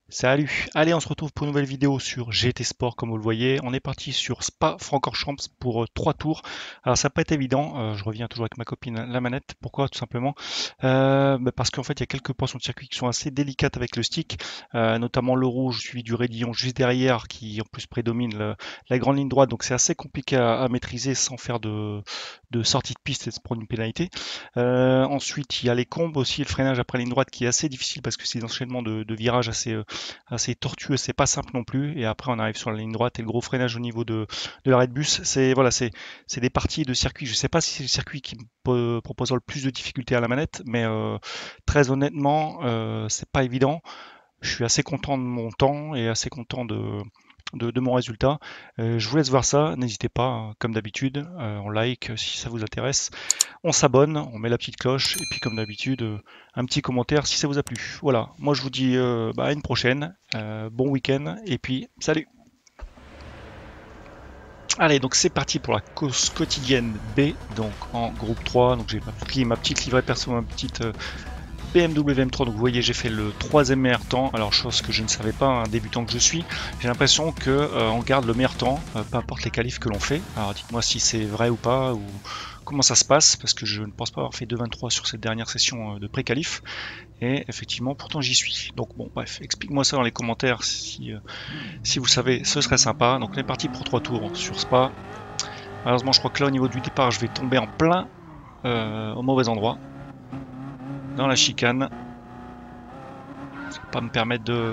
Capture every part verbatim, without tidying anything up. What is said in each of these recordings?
Salut, allez on se retrouve pour une nouvelle vidéo sur G T Sport comme vous le voyez. On est parti sur Spa-Francorchamps pour euh, trois tours. Alors ça va pas être évident, euh, je reviens toujours avec ma copine la manette. Pourquoi? Tout simplement Euh, bah, parce qu'en fait il y a quelques portions de circuit qui sont assez délicates avec le stick, euh, notamment le rouge suivi du raidillon juste derrière qui en plus prédomine le- la grande ligne droite. Donc c'est assez compliqué à, à maîtriser sans faire de, de sortie de piste et de se prendre une pénalité. Euh, ensuite il y a les combes aussi, le freinage après la ligne droite qui est assez difficile parce que c'est des enchaînements de, de virages assez euh, assez tortueux, c'est pas simple non plus. Et après, on arrive sur la ligne droite et le gros freinage au niveau de, de l'arrêt de bus. C'est voilà, c'est c'est des parties de circuit. Je sais pas si c'est le circuit qui me propose le plus de difficultés à la manette, mais euh, très honnêtement, euh, c'est pas évident. Je suis assez content de mon temps et assez content de, de, de mon résultat. Euh, je vous laisse voir ça. N'hésitez pas, hein, comme d'habitude, euh, on like si ça vous intéresse. On s'abonne, on met la petite cloche, et puis comme d'habitude, euh, un petit commentaire si ça vous a plu. Voilà, moi je vous dis euh, bah, à une prochaine, euh, bon week-end, et puis salut. Allez, donc c'est parti pour la course quotidienne B, donc en groupe trois. Donc j'ai pris ma petite livrée perso, ma petite euh, B M W M trois. Donc vous voyez, j'ai fait le troisième meilleur temps. Alors chose que je ne savais pas, un débutant que je suis. J'ai l'impression que euh, on garde le meilleur temps, euh, peu importe les qualifs que l'on fait. Alors dites-moi si c'est vrai ou pas, ou comment ça se passe, parce que je ne pense pas avoir fait deux vingt-trois sur cette dernière session euh, de pré-qualif. Et effectivement, pourtant j'y suis. Donc bon, bref, explique-moi ça dans les commentaires si, euh, si vous savez, ce serait sympa. Donc on est parti pour trois tours sur Spa. Malheureusement, je crois que là au niveau du départ, je vais tomber en plein euh, au mauvais endroit, dans la chicane. Ça va pas me permettre de,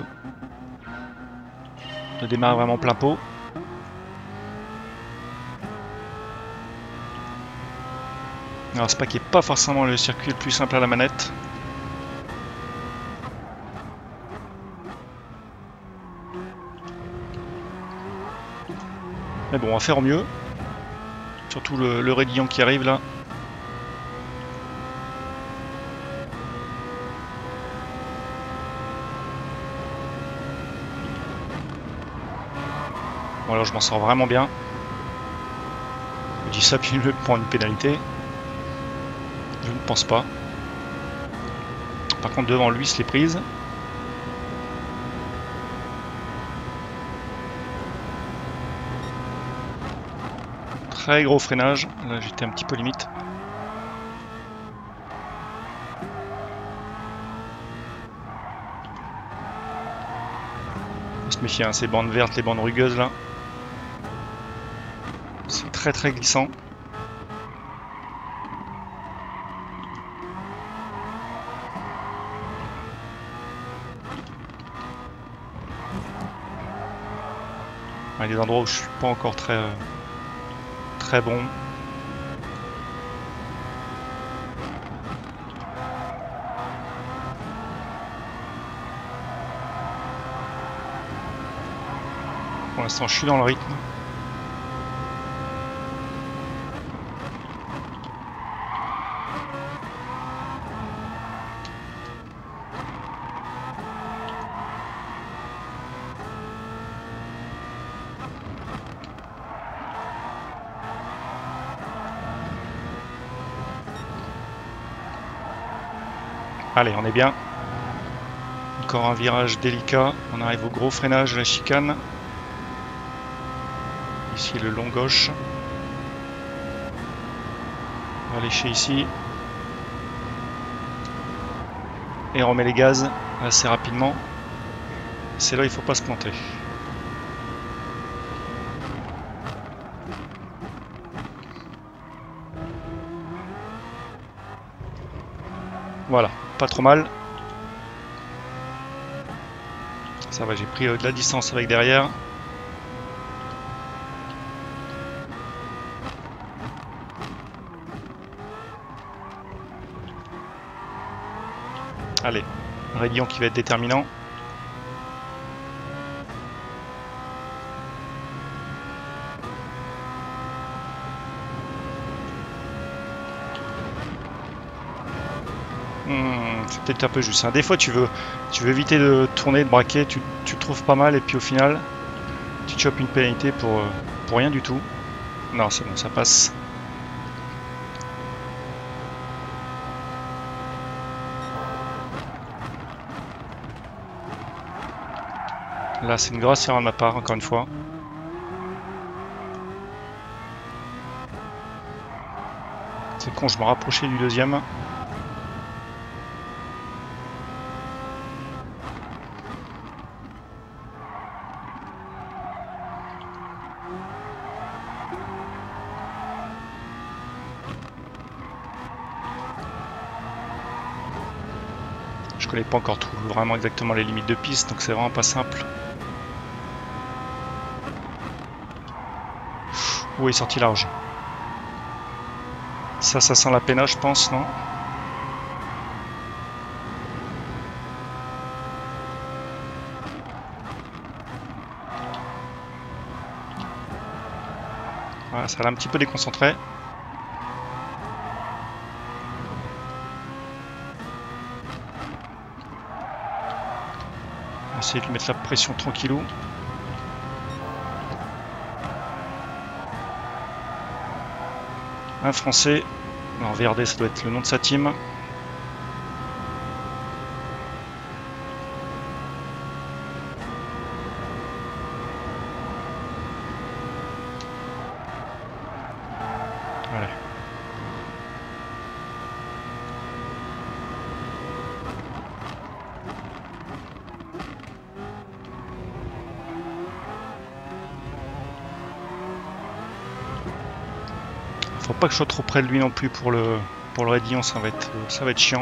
de démarrer vraiment plein pot. Alors Spa qui est pas forcément le circuit le plus simple à la manette. Mais bon, on va faire au mieux. Surtout le, le raidillon qui arrive là. Bon alors je m'en sors vraiment bien. Je dis ça puis il me prend une pénalité. Je ne pense pas. Par contre devant lui, se l'est prise. Très gros freinage. Là j'étais un petit peu limite. Faut se méfier, hein, ces bandes vertes, les bandes rugueuses là. C'est très très glissant. Il y a des endroits où je suis pas encore très euh, très bon. Pour l'instant, je suis dans le rythme. Allez, on est bien. Encore un virage délicat. On arrive au gros freinage de la chicane. Ici, le long gauche. On va lécher ici. Et on remet les gaz assez rapidement. C'est là, il ne faut pas se planter. Voilà, pas trop mal. Ça va, j'ai pris euh, de la distance avec derrière. Allez, raidillon qui va être déterminant. Hmm, c'est peut-être un peu juste, hein. Des fois, tu veux, tu veux éviter de tourner, de braquer, tu, tu te trouves pas mal, et puis au final, tu te chopes une pénalité pour, euh, pour rien du tout. Non, c'est bon, ça passe. Là, c'est une grosse erreur de ma part, encore une fois. C'est con, je me rapprochais du deuxième. Je connais pas encore tout, vraiment exactement les limites de piste, donc c'est vraiment pas simple. Ouh, il est sorti large. Ça, ça sent la péna, je pense, non? Voilà, ça l'a un petit peu déconcentré. Essayer de lui mettre la pression tranquillou. Un Français. Alors V R D, ça doit être le nom de sa team. Voilà. Faut pas que je sois trop près de lui non plus pour le pour le raidillon, ça va être ça va être chiant.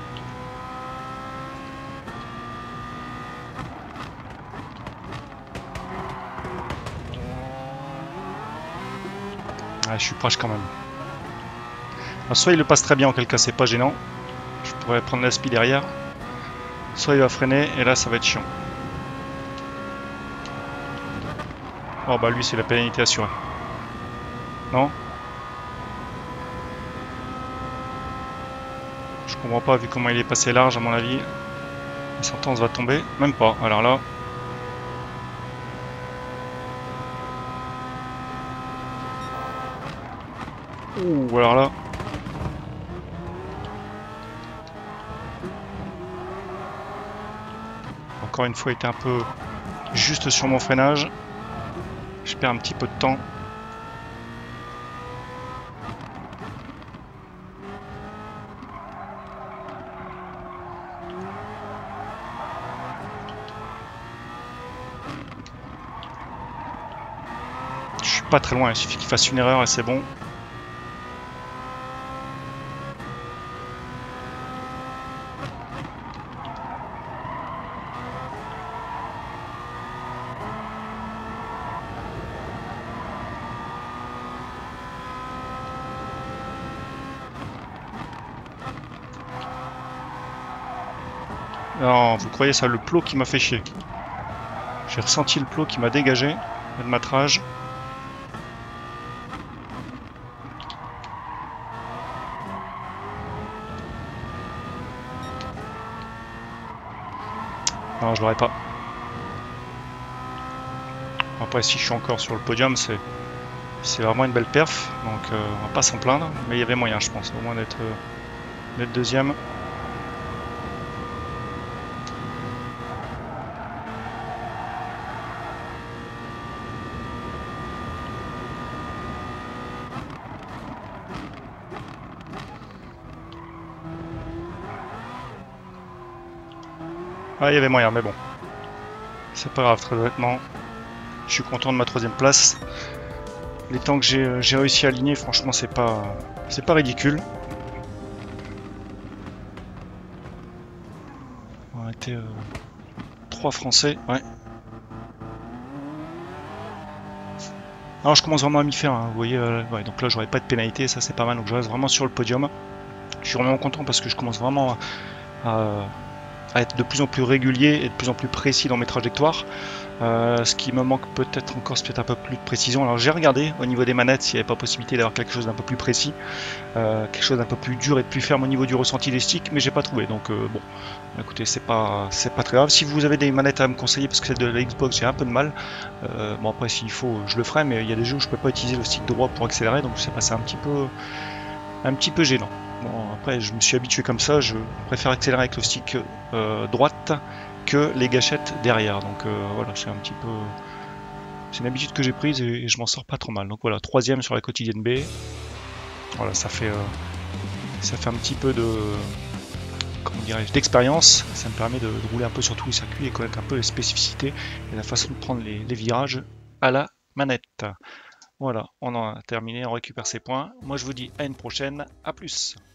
Ah, je suis proche quand même. Alors, soit il le passe très bien, en quel cas c'est pas gênant. Je pourrais prendre l'aspi derrière. Soit il va freiner et là ça va être chiant. Oh bah lui c'est la pénalité assurée. Non? Je comprends pas vu comment il est passé large à mon avis. La sentence va tomber. Même pas. Alors là. Ouh, alors là. Encore une fois, il était un peu juste sur mon freinage. Je perds un petit peu de temps. Je suis pas très loin, il suffit qu'il fasse une erreur et c'est bon. Non, vous croyez ça, le plot qui m'a fait chier. J'ai ressenti le plot qui m'a dégagé, le matrage. Non, je l'aurais pas. Après, si je suis encore sur le podium, c'est c'est vraiment une belle perf, donc euh, on va pas s'en plaindre. Mais il y avait moyen, je pense, au moins d'être euh, d'être deuxième. Ah, il y avait moyen, mais bon. C'est pas grave, très honnêtement. Je suis content de ma troisième place. Les temps que j'ai j'ai réussi à aligner, franchement, c'est pas c'est pas ridicule. On a été euh, trois Français, ouais. Alors je commence vraiment à m'y faire, hein, vous voyez, euh, ouais, donc là j'aurais pas de pénalité, ça c'est pas mal, donc je reste vraiment sur le podium. Je suis vraiment content parce que je commence vraiment à, à à être de plus en plus régulier et de plus en plus précis dans mes trajectoires. Euh, ce qui me manque peut-être encore, c'est peut-être un peu plus de précision. Alors j'ai regardé au niveau des manettes s'il n'y avait pas possibilité d'avoir quelque chose d'un peu plus précis, euh, quelque chose d'un peu plus dur et de plus ferme au niveau du ressenti des sticks, mais j'ai pas trouvé. Donc euh, bon, écoutez, c'est pas c'est pas très grave. Si vous avez des manettes à me conseiller, parce que celle de la Xbox j'ai un peu de mal. Euh, bon après s'il faut, je le ferai, mais il y a des jeux où je peux pas utiliser le stick droit pour accélérer, donc c'est passé un petit peu un petit peu gênant. Bon, après, je me suis habitué comme ça, je préfère accélérer avec le stick euh, droite que les gâchettes derrière. Donc euh, voilà, c'est un petit peu... C'est une habitude que j'ai prise et, et je m'en sors pas trop mal. Donc voilà, troisième sur la quotidienne B. Voilà, ça fait, euh, ça fait un petit peu de... Comment dirais-je, d'expérience. Ça me permet de, de rouler un peu sur tous les circuits et connaître un peu les spécificités et la façon de prendre les, les virages à la manette. Voilà, on en a terminé, on récupère ses points. Moi je vous dis à une prochaine, à plus.